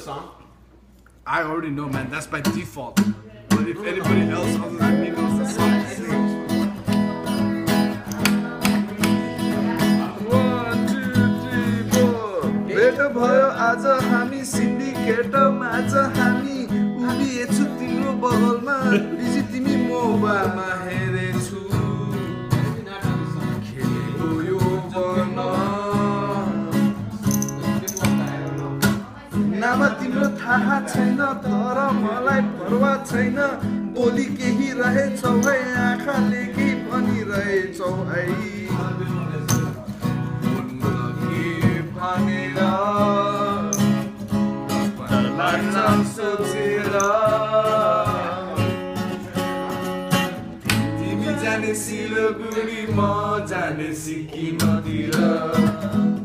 song? I already know, man. That's by default. But if anybody else other than me knows the song, sing. 1, 2, 3, 4. भेट भयो आज हामी सिन्डिकेटमा आज हामी उभिएछु तिम्रो बगलमा बिजी तिमी मोबाइलमा हेरेछु खेलेको यो बन नाम तिम्रो थाहा छैन तर मलाई परवाह छैन बोली केही रहेछौ है आँखाले केही भनिरहेछौ है भनेर सोचेर तिमी जाने सिलगढी म जाने सिक्किमतिर